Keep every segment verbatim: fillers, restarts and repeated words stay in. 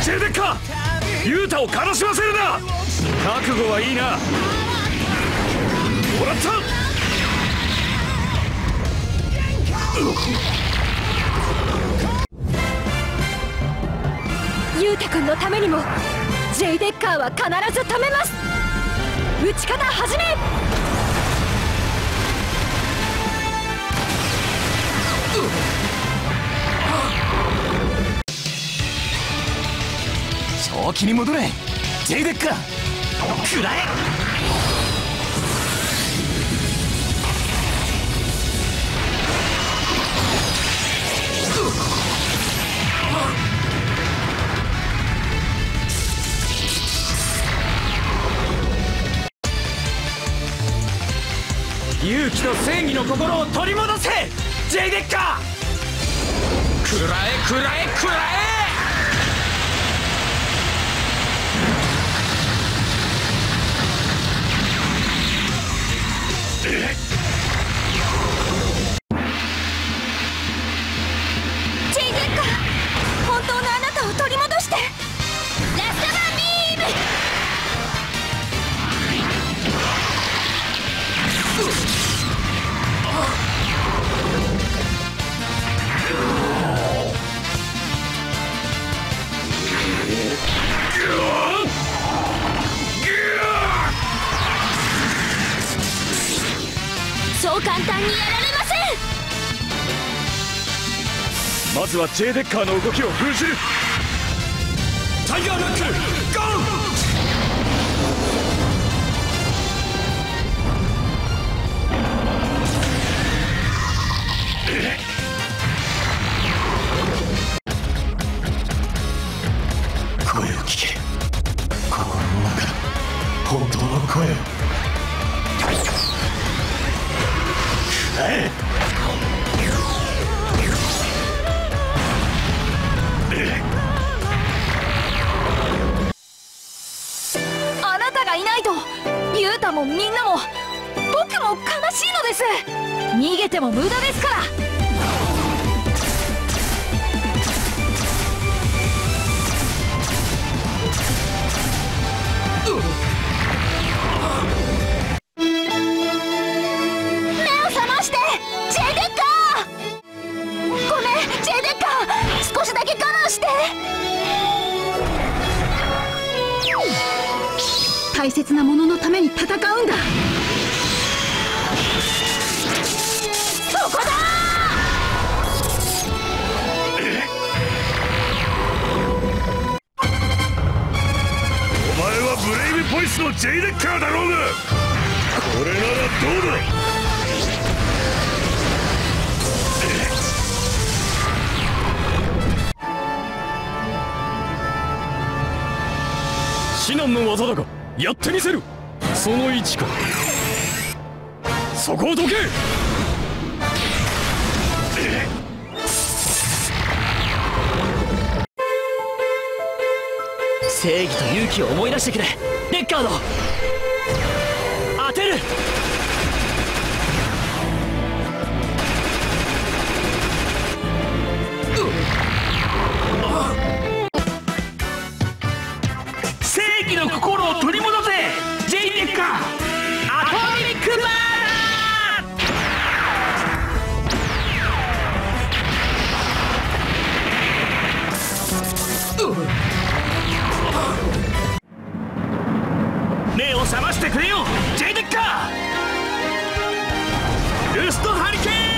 ジェデッカ、ユータを悲しませるな。覚悟はいいな。もらった。 ユータ君のためにもジェイデッカーは必ず止めます。打ち方始め。 正気に戻れジェイデッカー、食らえ。勇気と正義の心を取り戻せジェイデッカー。食らえ食らえ食らえ。 ジェイデッカー、本当のあなたを取り戻して。ラストバービーム。そう簡単にやられません。まずはジェイデッカーの動きを封じる。タイガーナックルゴー。声を聞け、心の中、本当の声を。あなたがいないとユータもみんなも僕も悲しいのです。逃げても無駄ですから。大切なもののために戦うんだ。そこだ。 お前はブレイブボイスのジェイデッカーだろうが、これならどうだ。至難の技だがやってみせる。その位置か。そこをどけ。正義と勇気を思い出してくれレッカード。当てる。正義の心を取り戻せジェイデッカー。アトミックバーナー。目を覚ましてくれよジェイデッカー。ルストハリケーン。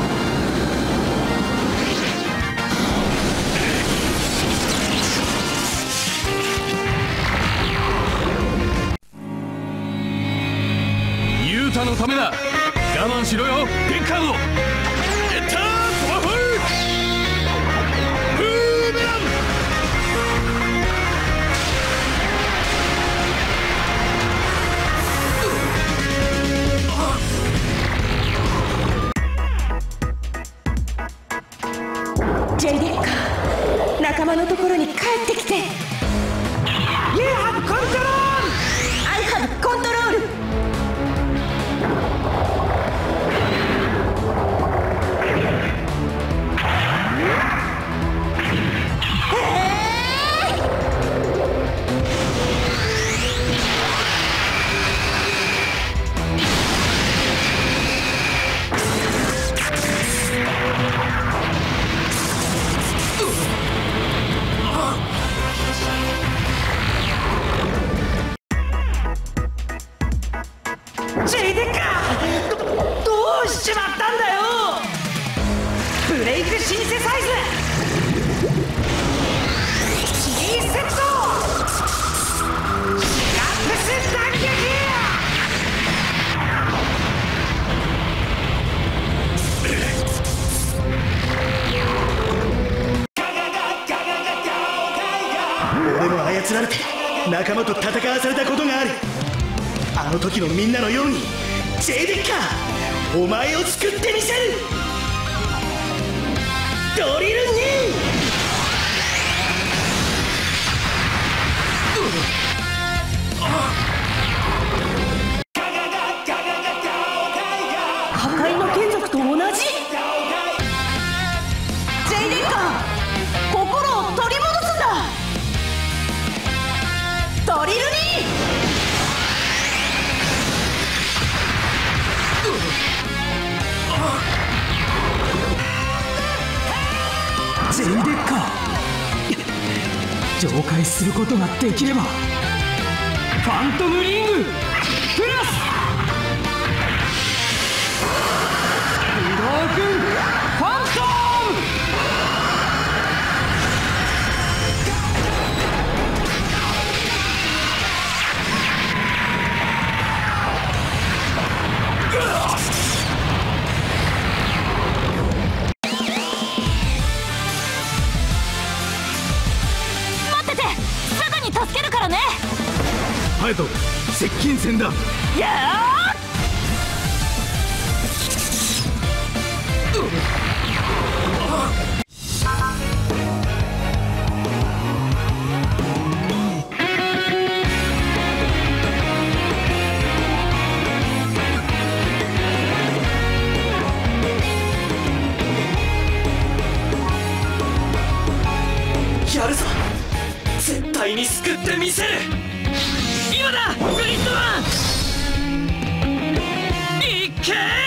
ユータのためだ。我慢しろよデッカード。エッタートマホークブーメラン。 ジェイデッカー、仲間のところに帰ってきて。 You have control! I have control! えーシンセサイズキーセットラップス断撃。俺も操られて仲間と戦わされたことがある。あの時のみんなのようにジェイデッカー、お前を救ってみせる。ドリルに破壊の眷属と同じ。ジェイデッカー、心を取り戻すんだ。ドリルにジェイデッカー、浄化することができればファントムリングプラス武道軍ファントム。 助けるからね。 ハヤト、接近戦だ。 やあ、 やるぞ、絶対に救ってみせる。 今だグリッドマン、いっけー。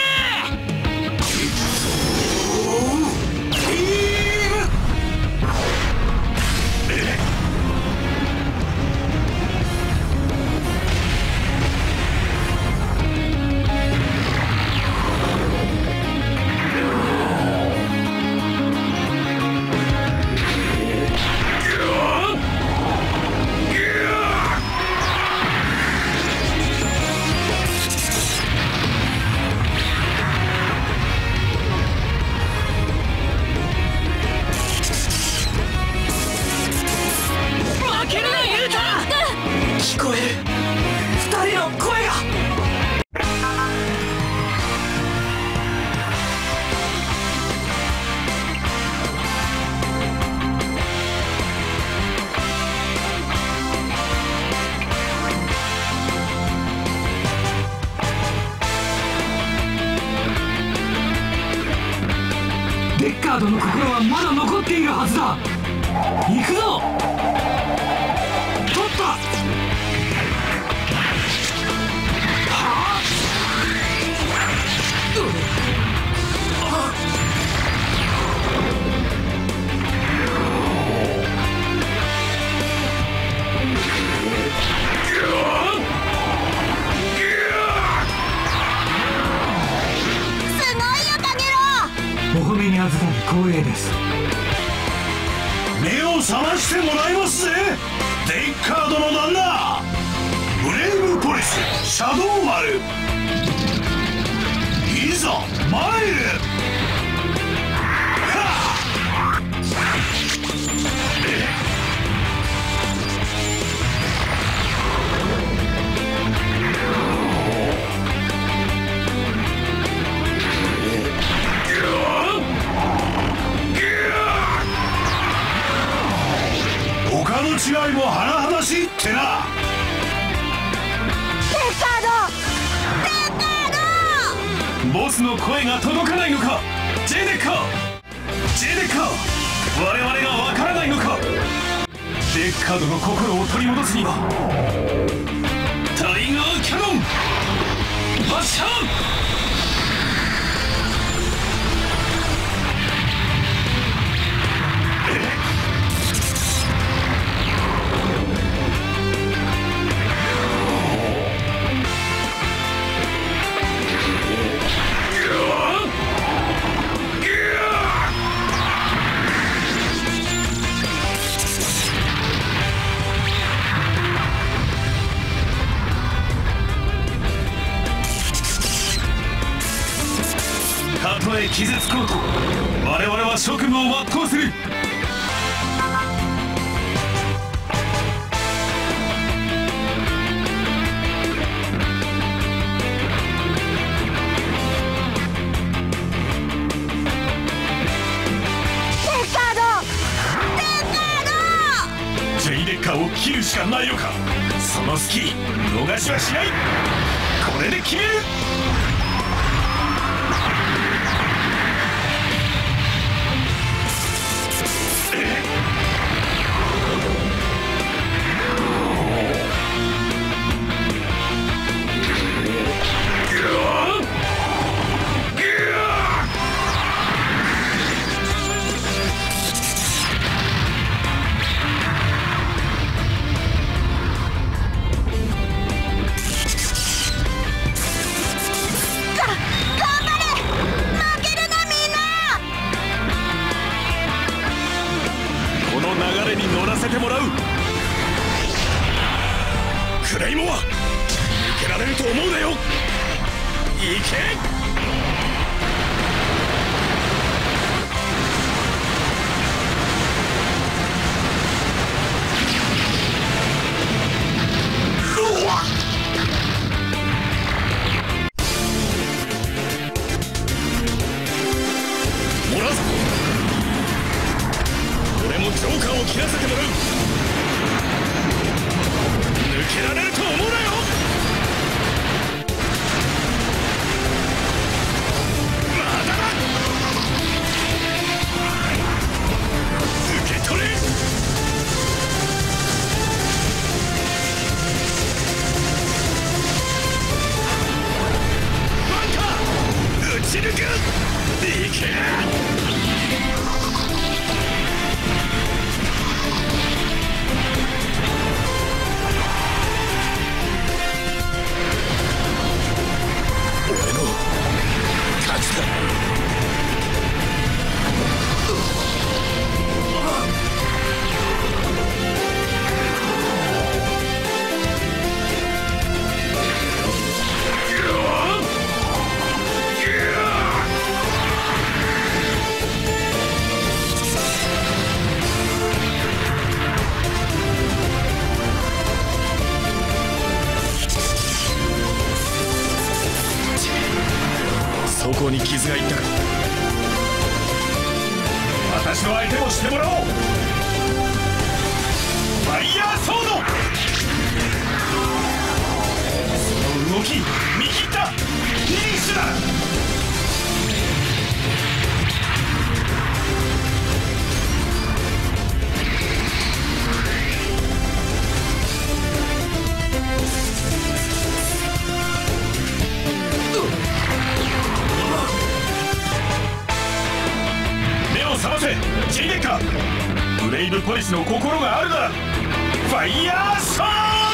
聞こえる、二人の声が。 デッカードの心はまだ残っているはずだ。行くぞ。取った。 お褒めに預かり光栄です。 目を覚ましてもらいますぜ、デッカードの旦那。ブレイブポリスシャドウ丸、いざ参る。他の違いも甚だしいってな。 デッカード、デッカード。 ボスの声が届かないのか。ジェイデッカー、ジェイデッカー、我々がわからないのか。デッカードの心を取り戻すにはタイガーキャノン発射。 つこうと我々は職務を全うする。ジェイデッカーを切るしかないのか。その隙逃しはしない。これで決める。流れに乗らせてもらう。クレイモア、抜けられると思うなよ。行け。もらうぞ。俺もジョーカーを切らせてもらう。抜けられると思うなよ。まだだ。受け取れ。バンカー、撃ち抜く。いけ。そこに傷がいったか。私の相手もしてもらおう。ファイヤーソード。その動き見切った。フィニッシュだ。覚ませジェイデッカー。ブレイブポリスの心があるならファイヤーソード。